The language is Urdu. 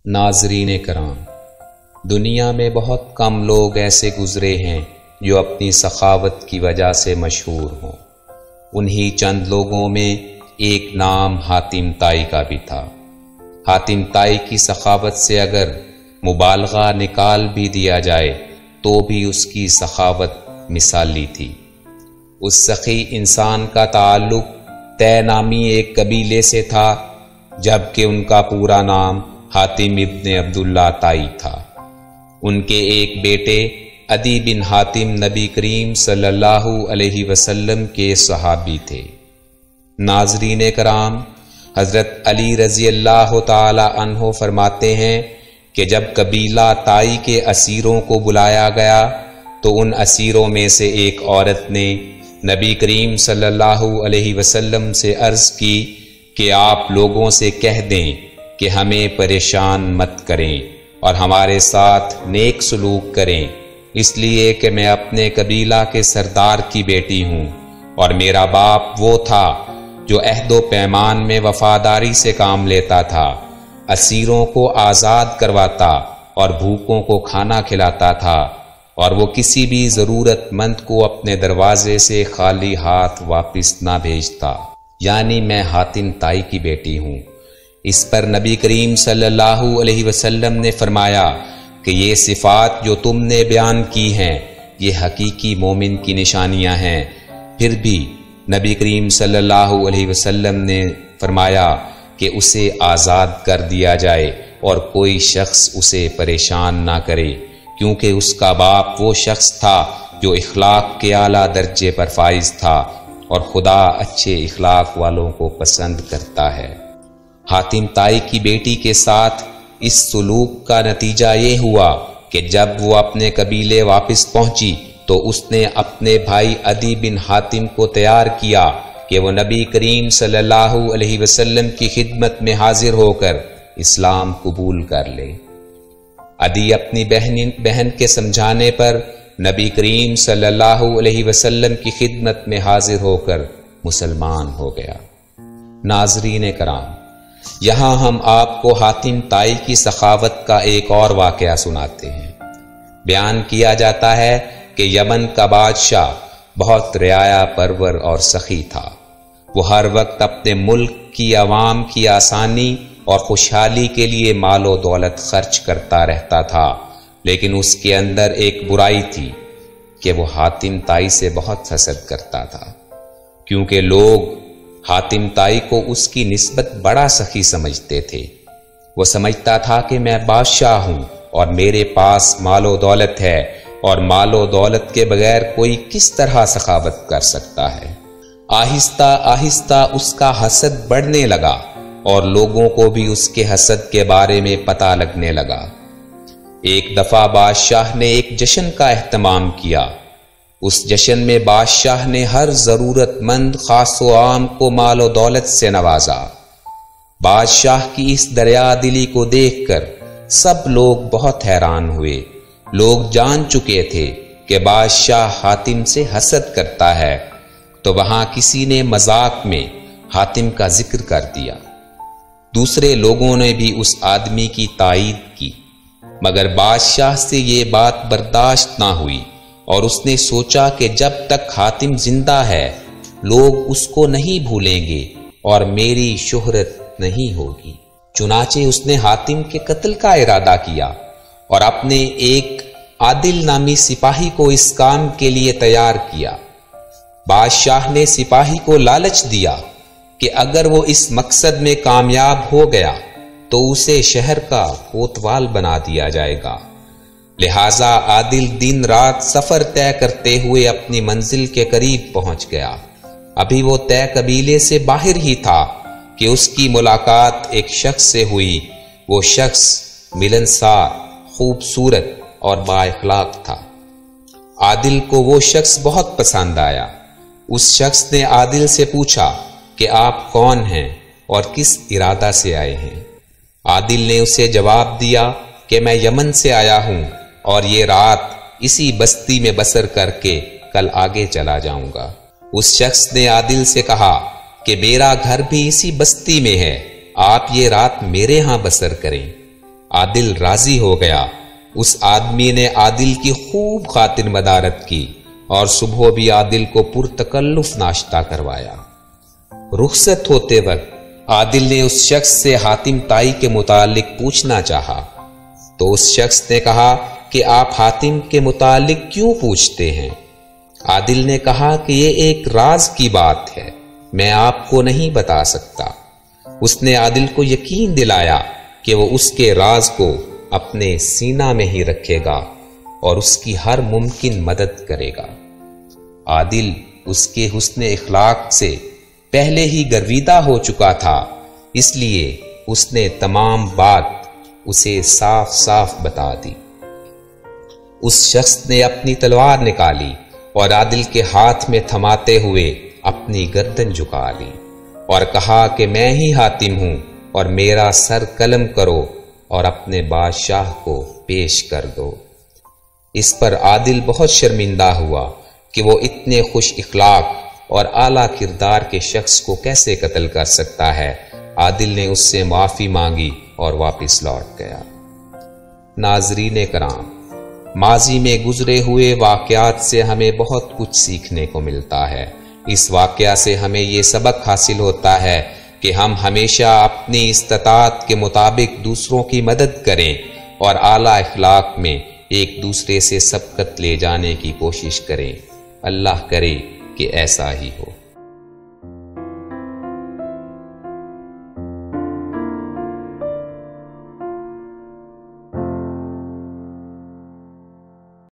ناظرین کرام، دنیا میں بہت کم لوگ ایسے گزرے ہیں جو اپنی سخاوت کی وجہ سے مشہور ہوں۔ انہی چند لوگوں میں ایک نام حاتم طائی کا بھی تھا۔ حاتم طائی کی سخاوت سے اگر مبالغہ نکال بھی دیا جائے تو بھی اس کی سخاوت مثالی تھی۔ اس سخی انسان کا تعلق طے نامی ایک قبیلے سے تھا، جبکہ ان کا پورا نام حاتم ابن عبداللہ طائی تھا۔ ان کے ایک بیٹے عدی بن حاتم نبی کریم صلی اللہ علیہ وسلم کے صحابی تھے۔ ناظرین کرام، حضرت علی رضی اللہ تعالی عنہ فرماتے ہیں کہ جب قبیلہ طائی کے اسیروں کو بلایا گیا تو ان اسیروں میں سے ایک عورت نے نبی کریم صلی اللہ علیہ وسلم سے عرض کی کہ آپ لوگوں سے کہہ دیں کہ ہمیں پریشان مت کریں اور ہمارے ساتھ نیک سلوک کریں، اس لیے کہ میں اپنے قبیلہ کے سردار کی بیٹی ہوں اور میرا باپ وہ تھا جو عہد و پیمان میں وفاداری سے کام لیتا تھا، اسیروں کو آزاد کرواتا اور بھوکوں کو کھانا کھلاتا تھا، اور وہ کسی بھی ضرورت مند کو اپنے دروازے سے خالی ہاتھ واپس نہ بھیجتا، یعنی میں حاتم طائی کی بیٹی ہوں۔ اس پر نبی کریم صلی اللہ علیہ وسلم نے فرمایا کہ یہ صفات جو تم نے بیان کی ہیں یہ حقیقی مومن کی نشانیاں ہیں۔ پھر بھی نبی کریم صلی اللہ علیہ وسلم نے فرمایا کہ اسے آزاد کر دیا جائے اور کوئی شخص اسے پریشان نہ کرے، کیونکہ اس کا باپ وہ شخص تھا جو اخلاق کے اعلیٰ درجے پر فائز تھا، اور خدا اچھے اخلاق والوں کو پسند کرتا ہے۔ حاتم طائی کی بیٹی کے ساتھ اس سلوک کا نتیجہ یہ ہوا کہ جب وہ اپنے قبیلے واپس پہنچی تو اس نے اپنے بھائی عدی بن حاتم کو تیار کیا کہ وہ نبی کریم صلی اللہ علیہ وسلم کی خدمت میں حاضر ہو کر اسلام قبول کر لے۔ عدی اپنی بہن کے سمجھانے پر نبی کریم صلی اللہ علیہ وسلم کی خدمت میں حاضر ہو کر مسلمان ہو گیا۔ ناظرین کرام، یہاں ہم آپ کو حاتم طائی کی سخاوت کا ایک اور واقعہ سناتے ہیں۔ بیان کیا جاتا ہے کہ یمن کا بادشاہ بہت رعایا پرور اور سخی تھا۔ وہ ہر وقت اپنے ملک کی عوام کی آسانی اور خوشحالی کے لیے مال و دولت خرچ کرتا رہتا تھا، لیکن اس کے اندر ایک برائی تھی کہ وہ حاتم طائی سے بہت حسد کرتا تھا، کیونکہ لوگ حاتم طائی کو اس کی نسبت بڑا سخی سمجھتے تھے۔ وہ سمجھتا تھا کہ میں بادشاہ ہوں اور میرے پاس مال و دولت ہے، اور مال و دولت کے بغیر کوئی کس طرح سخاوت کر سکتا ہے۔ آہستہ آہستہ اس کا حسد بڑھنے لگا اور لوگوں کو بھی اس کے حسد کے بارے میں پتہ لگنے لگا۔ ایک دفعہ بادشاہ نے ایک جشن کا اہتمام کیا۔ اس جشن میں بادشاہ نے ہر ضرورت مند خاص و عام کو مال و دولت سے نوازا۔ بادشاہ کی اس دریا دلی کو دیکھ کر سب لوگ بہت حیران ہوئے۔ لوگ جان چکے تھے کہ بادشاہ حاتم سے حسد کرتا ہے، تو وہاں کسی نے مذاق میں حاتم کا ذکر کر دیا۔ دوسرے لوگوں نے بھی اس آدمی کی تائید کی، مگر بادشاہ سے یہ بات برداشت نہ ہوئی، اور اس نے سوچا کہ جب تک حاتم زندہ ہے لوگ اس کو نہیں بھولیں گے اور میری شہرت نہیں ہوگی۔ چنانچہ اس نے حاتم کے قتل کا ارادہ کیا اور اپنے ایک عادل نامی سپاہی کو اس کام کے لیے تیار کیا۔ بادشاہ نے سپاہی کو لالچ دیا کہ اگر وہ اس مقصد میں کامیاب ہو گیا تو اسے شہر کا کوتوال بنا دیا جائے گا۔ لہذا عادل دن رات سفر طے کرتے ہوئے اپنی منزل کے قریب پہنچ گیا۔ ابھی وہ طے قبیلے سے باہر ہی تھا کہ اس کی ملاقات ایک شخص سے ہوئی۔ وہ شخص ملنسار، خوبصورت اور با اخلاق تھا۔ عادل کو وہ شخص بہت پسند آیا۔ اس شخص نے عادل سے پوچھا کہ آپ کون ہیں اور کس ارادہ سے آئے ہیں؟ عادل نے اسے جواب دیا کہ میں یمن سے آیا ہوں اور یہ رات اسی بستی میں بسر کر کے کل آگے چلا جاؤں گا۔ اس شخص نے عادل سے کہا کہ میرا گھر بھی اسی بستی میں ہے، آپ یہ رات میرے ہاں بسر کریں۔ عادل راضی ہو گیا۔ اس آدمی نے عادل کی خوب خاطر مدارت کی اور صبح بھی عادل کو پرتکلف ناشتہ کروایا۔ رخصت ہوتے وقت عادل نے اس شخص سے حاتم طائی کے متعلق پوچھنا چاہا تو اس شخص نے کہا کہ آپ حاتم کے متعلق کیوں پوچھتے ہیں؟ عادل نے کہا کہ یہ ایک راز کی بات ہے، میں آپ کو نہیں بتا سکتا۔ اس نے عادل کو یقین دلایا کہ وہ اس کے راز کو اپنے سینہ میں ہی رکھے گا اور اس کی ہر ممکن مدد کرے گا۔ عادل اس کے حسن اخلاق سے پہلے ہی گرویدہ ہو چکا تھا، اس لیے اس نے تمام بات اسے صاف صاف بتا دی۔ اس شخص نے اپنی تلوار نکالی اور عادل کے ہاتھ میں تھماتے ہوئے اپنی گردن جھکا لی اور کہا کہ میں ہی حاتم ہوں اور میرا سر قلم کرو اور اپنے بادشاہ کو پیش کر دو۔ اس پر عادل بہت شرمندہ ہوا کہ وہ اتنے خوش اخلاق اور اعلیٰ کردار کے شخص کو کیسے قتل کر سکتا ہے۔ عادل نے اس سے معافی مانگی اور واپس لوٹ گیا۔ ناظرین کرام، ماضی میں گزرے ہوئے واقعات سے ہمیں بہت کچھ سیکھنے کو ملتا ہے۔ اس واقعہ سے ہمیں یہ سبق حاصل ہوتا ہے کہ ہم ہمیشہ اپنی استطاعت کے مطابق دوسروں کی مدد کریں اور اعلیٰ اخلاق میں ایک دوسرے سے سبقت لے جانے کی کوشش کریں۔ اللہ کرے کہ ایسا ہی ہو۔